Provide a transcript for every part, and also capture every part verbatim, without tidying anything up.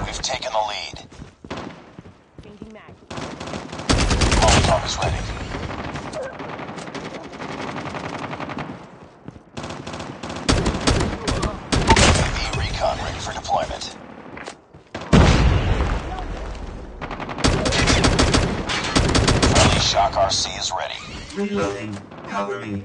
We've taken the lead. Changing mag. Molotov is ready. U A V recon ready for deployment. Friendly Shock R C is ready. Reloading. Cover me.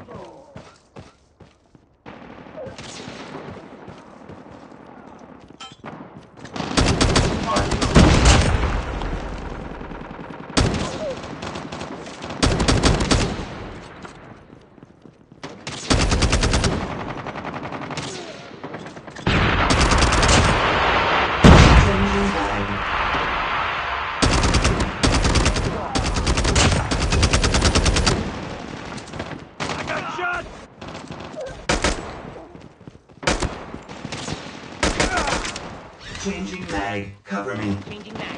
Changing mag. Cover me. Changing mag.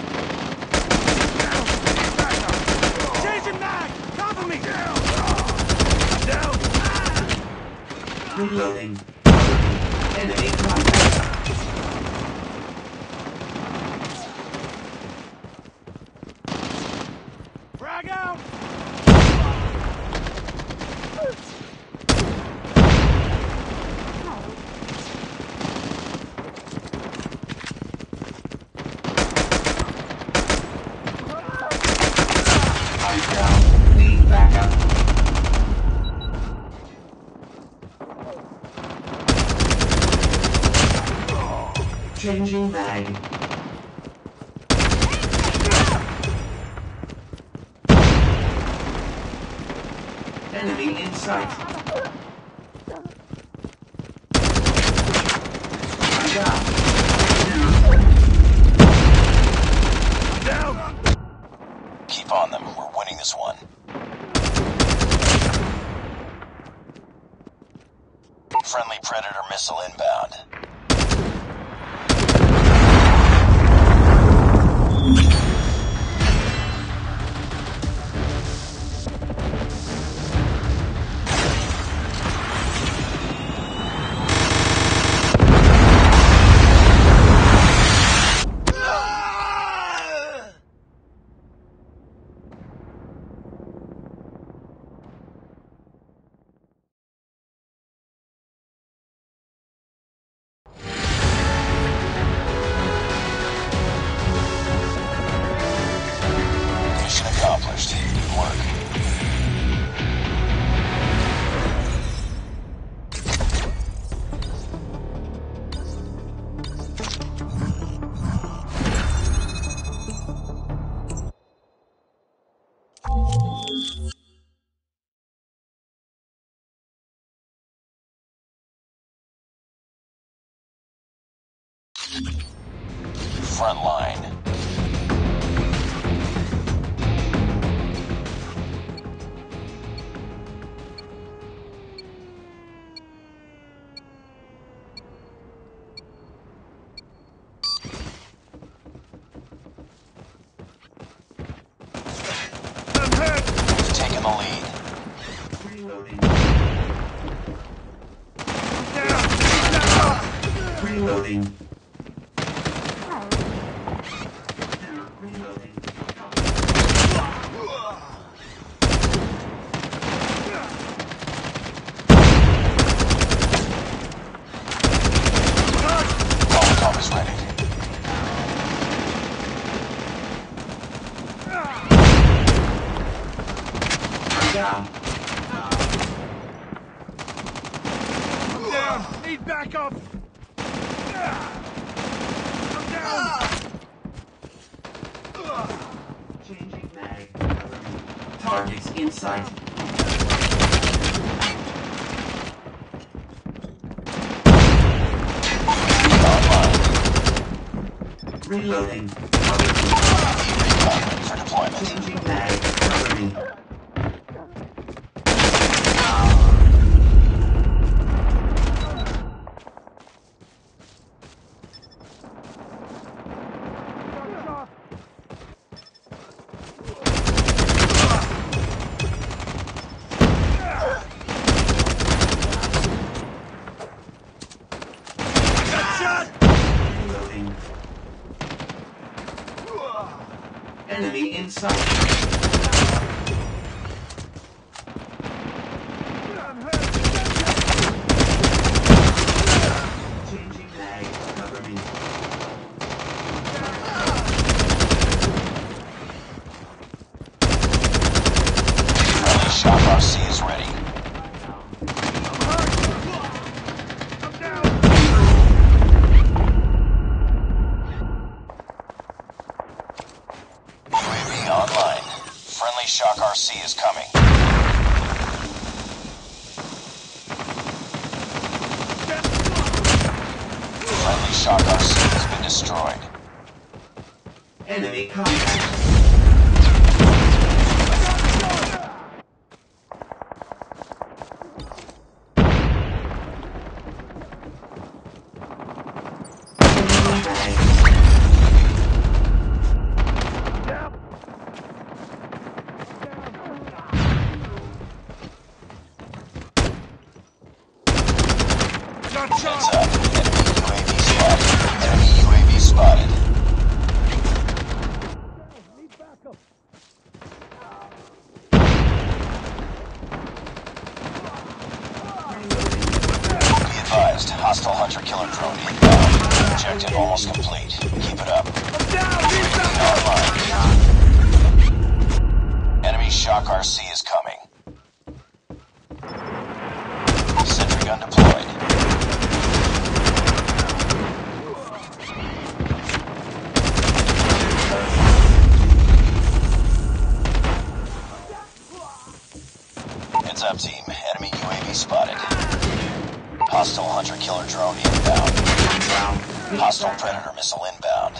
Changing mag! Cover me! Down! Down! Reloading. Cover me. Enemy contact. Frag out! Changing mag. Enemy in sight. I'm down. Down! Keep on them. We're winning this one. Friendly Predator missile inbound. Mission accomplished. Good work. Front line. I'm hurt! We've taken the lead. Reloading. Down! Down! Reloading. Reloading. Molotov is ready. I'm down. I'm down! Need backup! I'm down! Changing mag. Cover me. Targets in sight. Online. Reloading. Recon ready for deployment. Changing mag. Cover me. Got shot! Reloading. Enemy in sight. I'm hurt. Changing mag. Cover me. Friendly Shock R C is ready. I'm down. U A V online. Friendly Shock R C is coming. Friendly Shock R C has been destroyed. Enemy contact. Got Heads shot. up. Enemy U A V spotted. Enemy U A V spotted. Need backup. Be advised, hostile hunter-killer drone inbound. Objective almost complete. Keep it up. I'm down. Need backup. Online. Enemy Shock R C is coming. Sentry gun deployed. Heads up, team. Enemy U A V spotted. Hostile hunter-killer drone inbound. Hostile Predator missile inbound.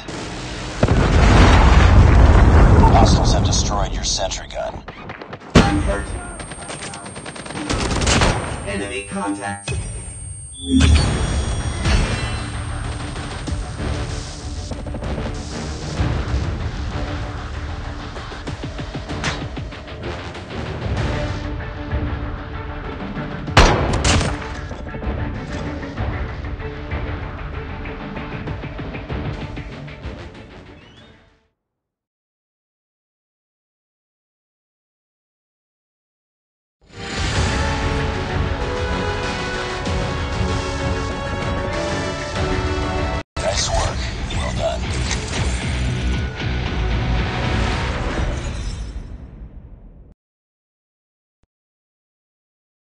Hostiles have destroyed your sentry gun. Hurt. Enemy contact.